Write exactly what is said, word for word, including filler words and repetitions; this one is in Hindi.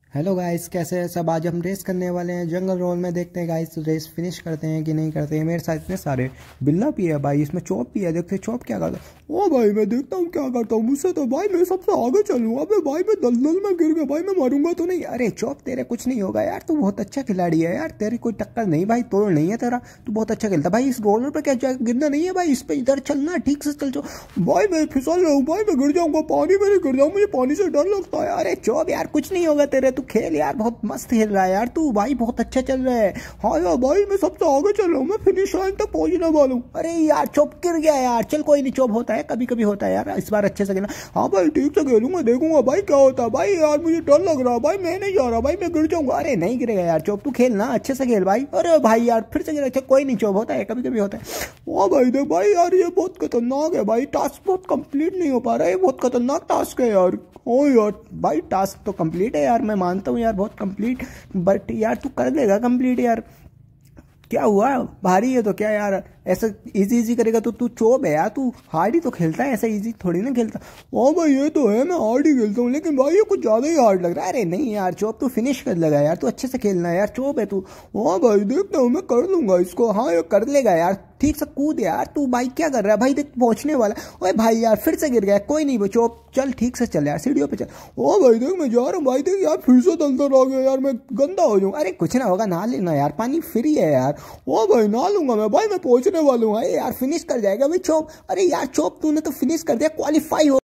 हेलो गाइस, कैसे हैं सब। आज हम रेस करने वाले हैं जंगल रोल में। देखते हैं गाइस रेस फिनिश करते हैं कि नहीं करते हैं। मेरे साथ इतने सारे बिल्ला भी है भाई, इसमें चौप भी है। देखते हैं चौप क्या करता है। ओ भाई मैं देखता हूँ क्या करता हूँ। मुझसे तो भाई मैं सबसे आगे चलूंगा। अबे भाई मैं दलदल में गिर गया भाई, मैं मारूंगा तो नहीं। अरे चौप तेरे कुछ नहीं होगा यार, तू बहुत अच्छा खिलाड़ी है यार, तेरी कोई टक्कर नहीं भाई, तोड़ नहीं है तेरा। तू बहुत अच्छा खेलता भाई। इस रोलर पर क्या गिरना नहीं है भाई, इस पे इधर चलना, ठीक से चल। भाई मैं फिसल रहा हूँ भाई, मैं गिर जाऊंगा, पानी में नहीं गिर जाऊँ, मुझे पानी से डर लगता है। अरे चौप यार कुछ नहीं होगा तेरे, तू खेल यार, बहुत मस्त खेल रहा है यार तू भाई, बहुत अच्छा चल रहा है। हाँ यार भाई मैं सबसे आगे चल रहा हूँ, मैं फिनिश लाइन तक पहुंचने वाला हूँ। अरे यार चौप गिर गया यार, चल कोई नहीं, चौप होता है, कभी कभी होता है यार। इस बार अच्छे से खेलना। हाँ भाई ठीक से खेलूंगा, देखूंगा भाई क्या होता है। भाई यार मुझे डर लग रहा है भाई, मैं नहीं जा रहा भाई, मैं गिर जाऊंगा। अरे नहीं गिरेगा यार चौप, तू खेलना अच्छे से खेल भाई। अरे भाई यार फिर से गिरा। अच्छा कोई नहीं, चौप होता है, कभी कभी होता है। हाँ भाई देख भाई यार ये बहुत खतरनाक है भाई, टास्क बहुत कंप्लीट नहीं हो पा रहा है, बहुत खतरनाक टास्क है यार। ओ यार भाई टास्क तो कंप्लीट है यार, मैं मानता हूँ यार बहुत कंप्लीट, बट यार तू कर देगा कंप्लीट यार। क्या हुआ, भारी है तो क्या यार, ऐसा इजी इजी करेगा तो तू चोप है यार, तू हार्ड ही तो खेलता है, ऐसा इजी थोड़ी ना खेलता। ओ भाई ये तो है, मैं हार्ड ही खेलता हूँ, लेकिन भाई ये कुछ ज्यादा ही हार्ड लग रहा है। अरे नहीं यार चोप, तू फिनिश कर लेगा यार, तू अच्छे से खेलना है यार, चोप है तू। हाँ भाई देखता हूँ, मैं कर लूंगा इसको। हाँ ये कर लेगा यार, ठीक से कूद यार तू। भाई क्या कर रहा है भाई, देख पहुंचने वाला। ओए भाई यार फिर से गिर गया, कोई नहीं वो चोप, चल ठीक से चल यार, सीढ़ियों पे चल। ओ भाई देख मैं जा रहा हूँ भाई, देख यार फिर से दलदल आ गया यार, मैं गंदा हो जाऊँ। अरे कुछ ना होगा, नहा लेना यार, पानी फ्री है यार। ओ भाई नहा लूंगा मैं भाई, मैं पहुंचने वाला हूँ। यार फिनिश कर जाएगा भाई चोप। अरे यार चोप तूने तो फिनिश कर दिया, क्वालिफाई हो